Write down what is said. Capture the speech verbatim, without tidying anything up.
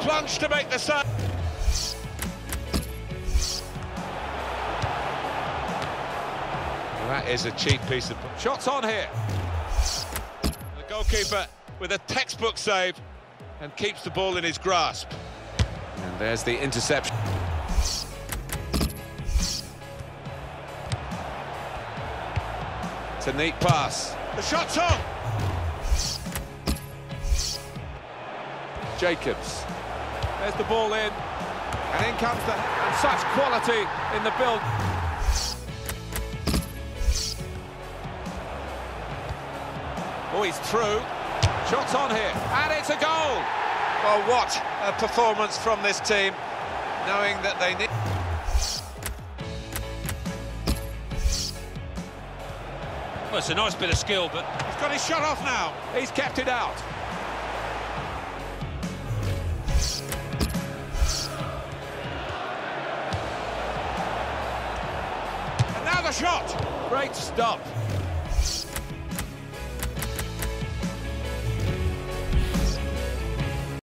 plunge to make the save. That is a cheap piece of... Shots on here. The goalkeeper with a textbook save and keeps the ball in his grasp. And there's the interception. It's a neat pass. The shot's on! Jacobs. There's the ball in. And in comes the... And such quality in the build. Oh, he's through. Shots on here. And it's a goal! Well, what a performance from this team, knowing that they need... Well, it's a nice bit of skill, but... He's got his shot off now. He's kept it out. And now the shot. Great stop.